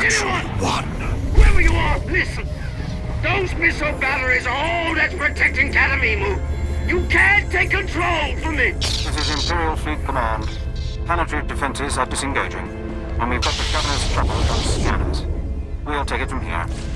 Natural one. Whoever you are, listen. Those missile batteries are all that's protecting Cademimu. You can't take control from it. This is Imperial Fleet Command. Planetary defenses are disengaging, and we've got the governor's trouble from scanners. We'll take it from here.